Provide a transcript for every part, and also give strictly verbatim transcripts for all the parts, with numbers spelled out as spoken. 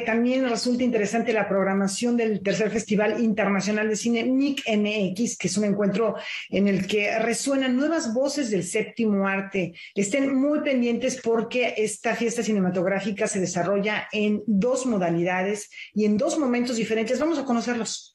también resulta interesante la programación del tercer Festival Internacional de Cine M I C M X, que es un encuentro en el que resuenan nuevas voces del séptimo arte. Estén muy pendientes porque esta fiesta cinematográfica se desarrolla en dos modalidades y en dos momentos diferentes. Vamos a conocerlos.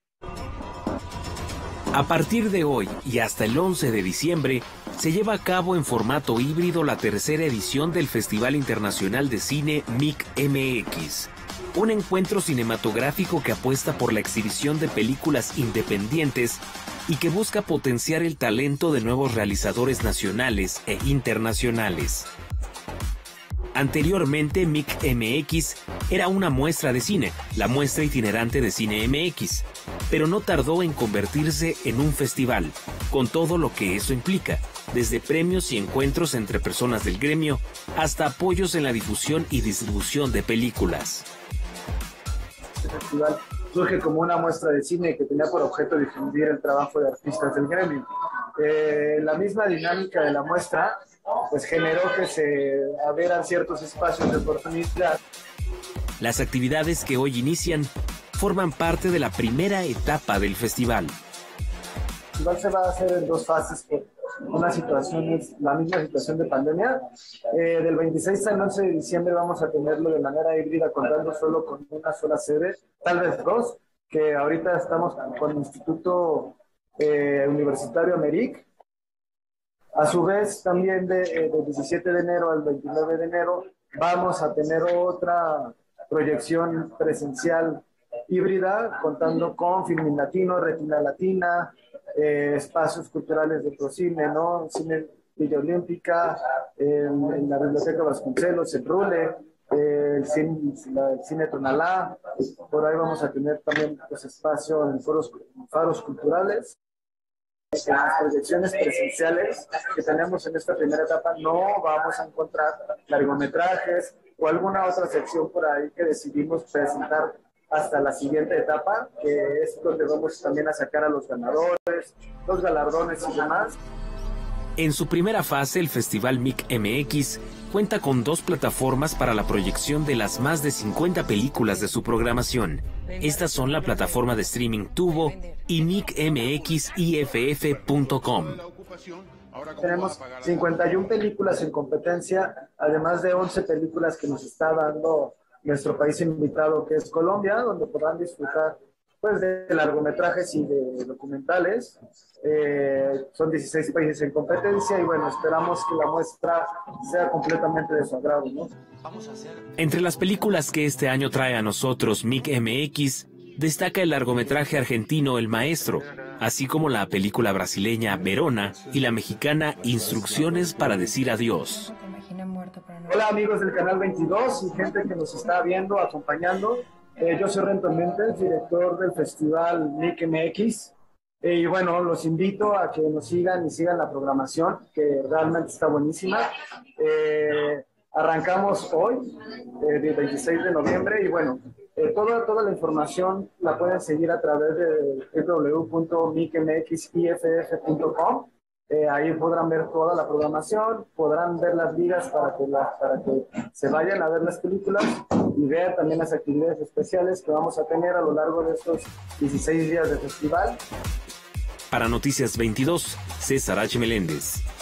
A partir de hoy y hasta el once de diciembre, se lleva a cabo en formato híbrido la tercera edición del Festival Internacional de Cine M I C M X, un encuentro cinematográfico que apuesta por la exhibición de películas independientes y que busca potenciar el talento de nuevos realizadores nacionales e internacionales. Anteriormente, M I C M X era una muestra de cine, la muestra itinerante de Cine M X, pero no tardó en convertirse en un festival, con todo lo que eso implica, desde premios y encuentros entre personas del gremio hasta apoyos en la difusión y distribución de películas. Este festival surge como una muestra de cine que tenía por objeto difundir el trabajo de artistas del gremio. Eh, la misma dinámica de la muestra pues generó que se abrieran ciertos espacios de oportunidad. Las actividades que hoy inician forman parte de la primera etapa del festival. El festival se va a hacer en dos fases, por una situación es la misma situación de pandemia. Eh, del veintiséis al once de diciembre vamos a tenerlo de manera híbrida, contando solo con una sola sede, tal vez dos, que ahorita estamos con el Instituto eh, Universitario M E R I C. A su vez, también de, eh, del diecisiete de enero al veintinueve de enero vamos a tener otra proyección presencial híbrida, contando con Filmin Latino, Retina Latina, eh, espacios culturales de Procine, ¿no? Cine Villa Olímpica, eh, en la Biblioteca Vasconcelos, el Rule, eh, el, cine, la, el Cine Tonalá. Por ahí vamos a tener también pues, espacio en foros, faros culturales. En las proyecciones presenciales que tenemos en esta primera etapa no vamos a encontrar largometrajes o alguna otra sección por ahí que decidimos presentar hasta la siguiente etapa, que es donde vamos también a sacar a los ganadores, los galardones y demás. En su primera fase, el Festival M I C M X cuenta con dos plataformas para la proyección de las más de cincuenta películas de su programación. Estas son la plataforma de streaming Tubo y M I C M X I F F punto com. Tenemos cincuenta y una películas en competencia, además de once películas que nos está dando nuestro país invitado, que es Colombia, donde podrán disfrutar pues, de largometrajes y de documentales. Eh, son dieciséis países en competencia y bueno, esperamos que la muestra sea completamente de su agrado, ¿no? Entre las películas que este año trae a nosotros M I C M X, destaca el largometraje argentino El Maestro, así como la película brasileña Verona y la mexicana Instrucciones para decir adiós. Hola amigos del Canal veintidós y gente que nos está viendo, acompañando. Eh, yo soy Renton Méndez, director del Festival M I C M X. Eh, y bueno, los invito a que nos sigan y sigan la programación, que realmente está buenísima. Eh, arrancamos hoy, eh, el veintiséis de noviembre, y bueno, eh, toda, toda la información la pueden seguir a través de w w w punto m i c m x i f f punto com. Eh, ahí podrán ver toda la programación, podrán ver las ligas para que, la, para que se vayan a ver las películas y vean también las actividades especiales que vamos a tener a lo largo de estos dieciséis días de festival. Para Noticias veintidós, César H. Meléndez.